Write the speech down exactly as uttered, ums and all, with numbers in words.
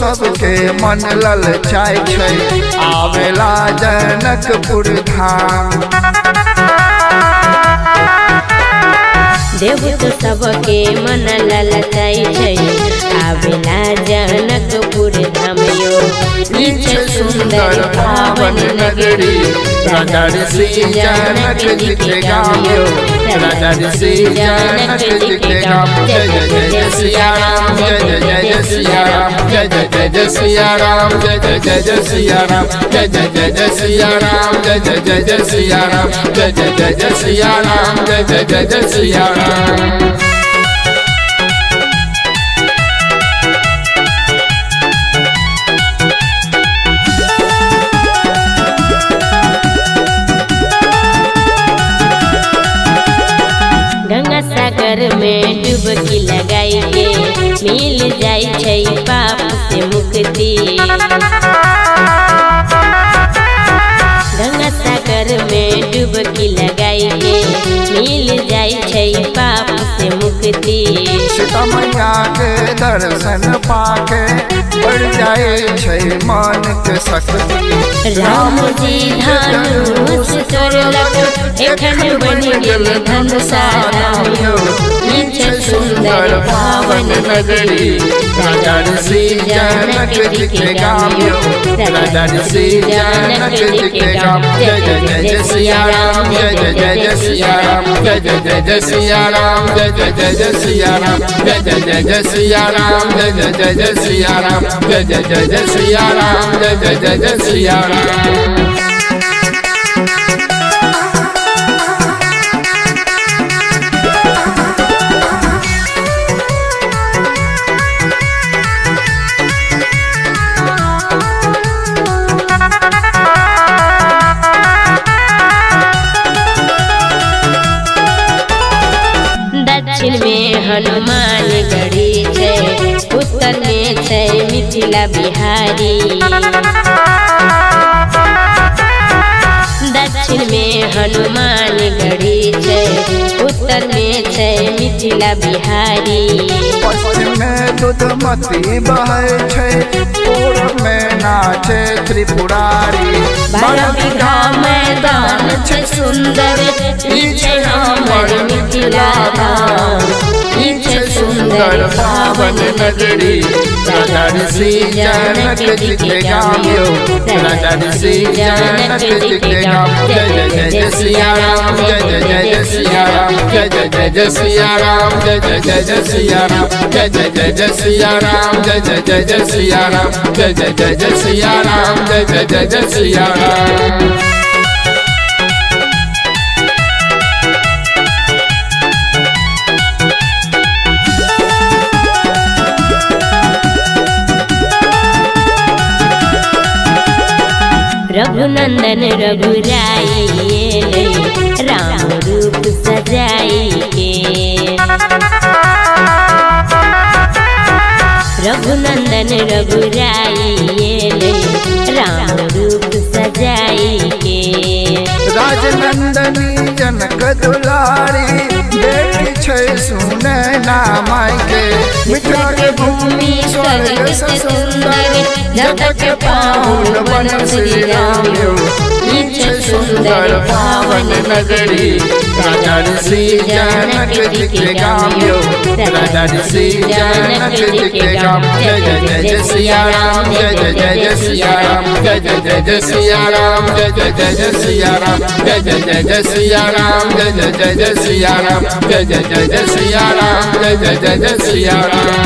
सबके मन ललचाय छै आवेला जनकपुर धाम। देव तो सबके मन ललचाय छै आवेला जनकपुर धाम यो। नीचे सुंदर पावन नगरी राजा ऋषि जनक जी के गाँव यो। राजा ऋषि जनक जी के गाँव। जय जय जय सिया राम जय जय जय सिया राम जय जय जय जय सिया राम जय जय जय जय सिया राम जय जय जय जय सिया राम जय जय जय जय सिया राम जय जय जय जय सिया राम जय जय जय जय सिया राम। गंगा सागर में डुबकी लगाई के मिल जाई छै पाप से मुक्ति। गंगा सागर में डुबकी लगाई के मिल जाई छै पाप से मुक्ति। सीता मैया के दर्शन पाके बढ़ जाए छै मन के शक्ति। राम जी धनुष तोड़लक एखन बनि गेल धनुषारा यो। नीचे सुंदर पावन नगरी राजा ऋषि जनक जी के गाँव यो। राजा ऋषि जनक जी के गाँव। जय जय जय जय सिया राम जय जय जय जय सिया राम जय जय जय जय सिया राम जय जय जय जय सिया राम जय जय जय जय सिया राम जय जय जय जय सिया राम जय जय जय जय सिया राम जय जय जय जय सिया राम। दक्षिण में हनुमान गढ़ी छै उत्तर में छै मिथिला बिहारी। दक्षिण में हनुमान गढ़ी छै उत्तर में छै मिथिला बिहारी। पश्चिम में दुधमती बहै छै पूर्व में नाचे त्रिपुरारी। बारह बीघा मैदान छै सुंदर ई छै हमर मिथिला धाम। ई छै सुंदर पावन नगरी राजा ऋषि जनक जी के गाँव यो। राजा ऋषि जनक जी के गाँव। जय जय जय जय सिया राम जय जय जय जय सिया राम जय जय जय जय सिया राम जय जय जय जय सिया राम जय जय जय जय सिया राम जय जय जय जय सिया राम जय जय जय जय सिया राम जय जय जय जय सिया राम। रघुनंदन रघुराई राम रूप सजाई के। रघुनंदन रघुराई राम रूप सजाई के। राजनंदनी जनक दुलारी बेटी छै सुने ना माई के। मिथिला के भूमि स्वर्ग से सुंदर जगत पावन बन श्री राम यो। नीचे सुंदर पावन नगरी राजा ऋषि जनक जी के गाँव यो। राजा ऋषि जनक जी के गाँव। जय जय जय जय सिया राम जय जय जय जय सिया राम जय जय जय जय सिया राम जय जय जय जय सिया राम जय जय जय जय सिया राम जय जय जय जय सिया राम जय जय जय जय सिया राम जय जय जय जय सिया राम।